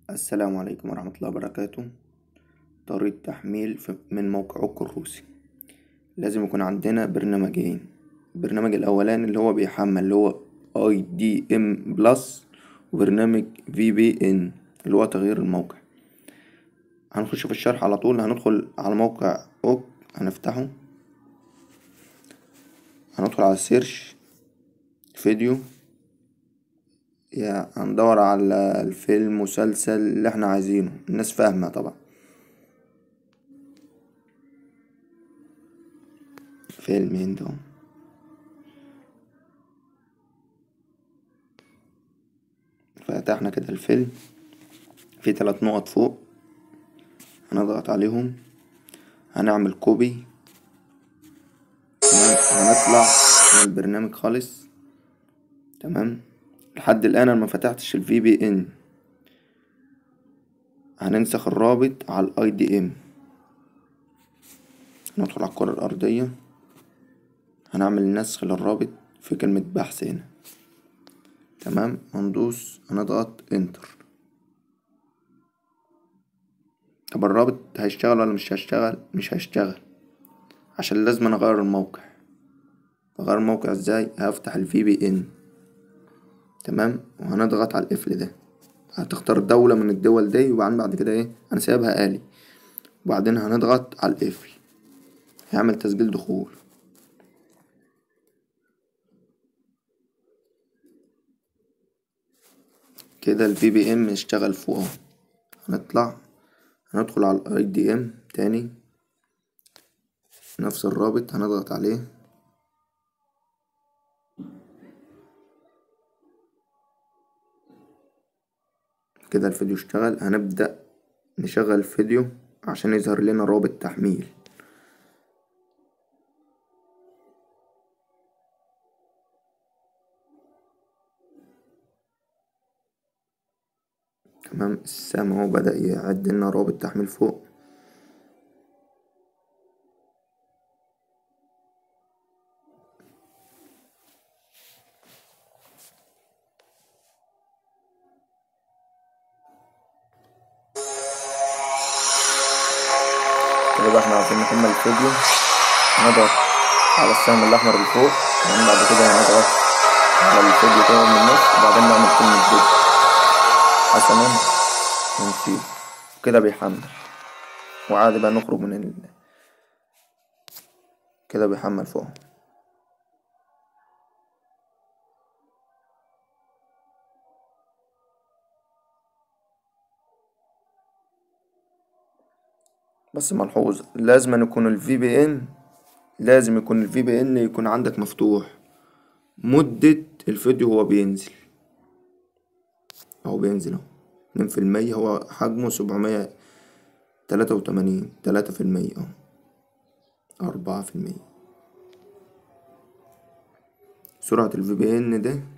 السلام عليكم ورحمة الله وبركاته. طريقة تحميل من موقع أوكو الروسي. لازم يكون عندنا برنامجين. البرنامج الأولاني اللي هو بيحمل اللي هو IDM بلس، وبرنامج VPN اللي هو تغيير الموقع. هنخش في الشرح على طول. هندخل على موقع أوك، هنفتحه، هندخل على السيرش فيديو، يعني هندور على الفيلم مسلسل اللي احنا عايزينه، الناس فاهمة طبعا. فيلم هند اهو. فتحنا كده الفيلم، في 3 نقط فوق هنضغط عليهم، هنعمل كوبي. تمام، هنطلع من البرنامج خالص. تمام، لحد الآن أنا ما فتحتش ال VPN. هننسخ الرابط على ال IDM. ندخل على الكرة الأرضية، هنعمل نسخ للرابط في كلمة بحث هنا. تمام، هنضغط انتر. طب الرابط هيشتغل ولا مش هيشتغل؟ مش هيشتغل، عشان لازم أنا اغير الموقع. اغير الموقع ازاي؟ هفتح ال VPN. تمام، وهنضغط على القفل ده. هتختار دولة من الدول دي، وبعدين بعد كده ايه، انا سايبها آلي. وبعدين هنضغط على القفل، هيعمل تسجيل دخول. كده ال VPN اشتغل فوق اهو. هنطلع، هندخل على ال IDM تاني، نفس الرابط هنضغط عليه. كده الفيديو اشتغل. هنبدأ نشغل الفيديو عشان يظهر لنا رابط تحميل. تمام، السهم اهو بدأ يعد لنا رابط تحميل فوق. كده بقى احنا عايزين نكمل الفيديو، هنضغط على السهم الأحمر اللي فوق، وبعدين بعد كده هنضغط على الفيديو كده من النص، وبعدين نعمل كلمة فيديو حسنا ونسيب. كده بيحمل، وعادي بقى نخرج من كده بيحمل فوق. بس ملحوظ، لازم يكون ال VPN، لازم يكون ال VPN يكون عندك مفتوح مدة الفيديو. هو بينزل اهو، بينزل اهو 2%. هو حجمه 783، 3% اهو، 4%. سرعة ال VPN ده